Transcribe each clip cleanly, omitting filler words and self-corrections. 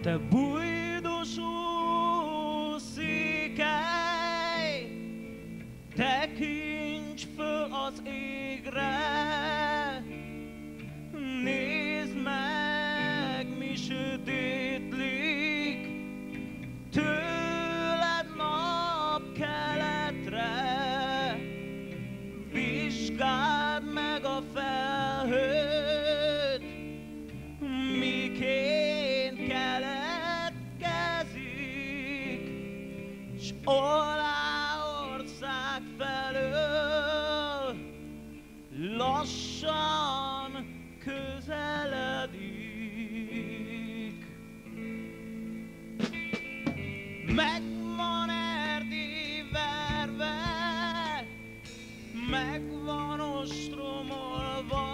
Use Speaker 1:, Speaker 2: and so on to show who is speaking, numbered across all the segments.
Speaker 1: Te bujdosó székely, tekints föl az égre, nézd meg, mi sötétlik tőled napkeletre. Vizsgáld meg a felhőt, miként keletkezik, s alá ország felől lassan közeledik. Megvan Erdély verve, megvan ostromolva,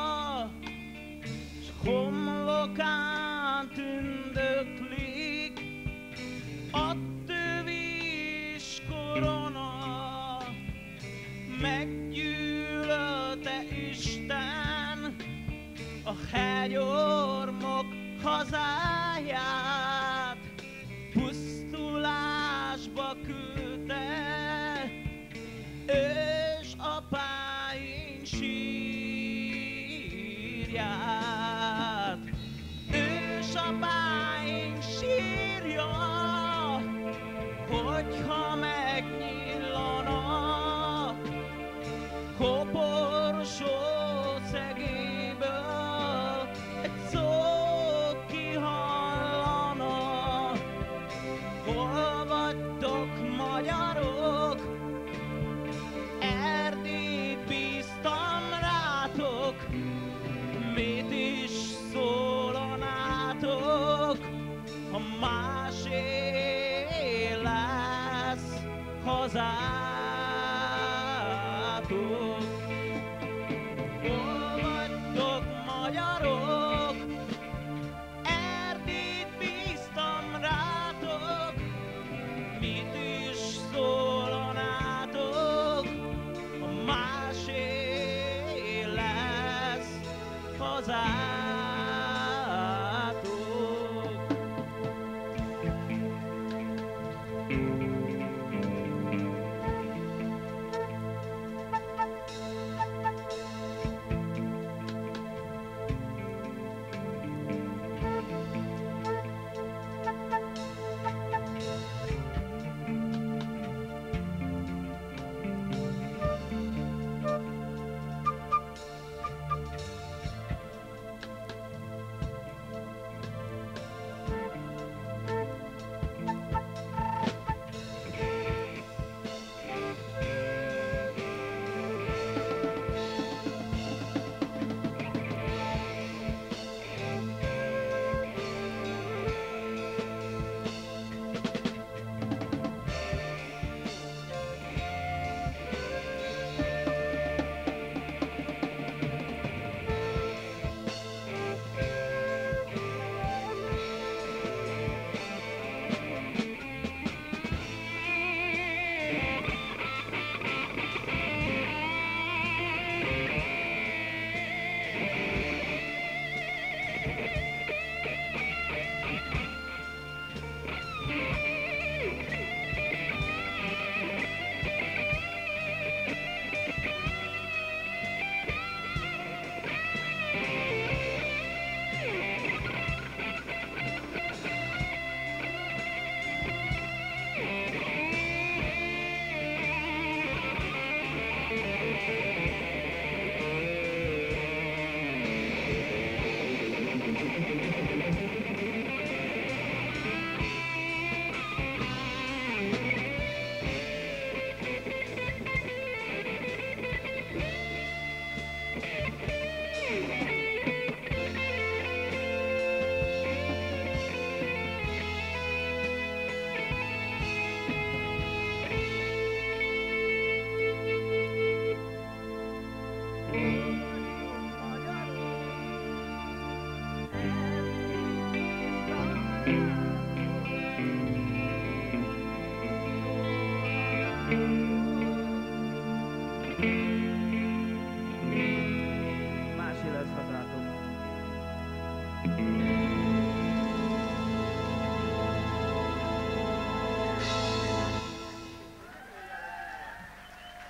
Speaker 1: s homlokán tündöklik a tövis korona. Meggyűlölte Isten a hegyormok hazáját, pusztulásba küldte ős apáink sírját. Ős apáink sírja, hogyha megnyillana koporsó szegéből egy szó kihallana. Hol vagytok, magyarok? Erdélyt bíztam rátok, mit is szólanátok, ha másé lesz hazátok. Hol vagytok, magyarok? Erdélyt bíztam rátok, mit is szólanátok, ha másé lesz hazátok.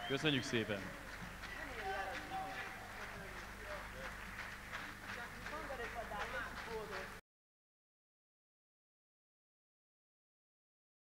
Speaker 2: Köszönjük szépen!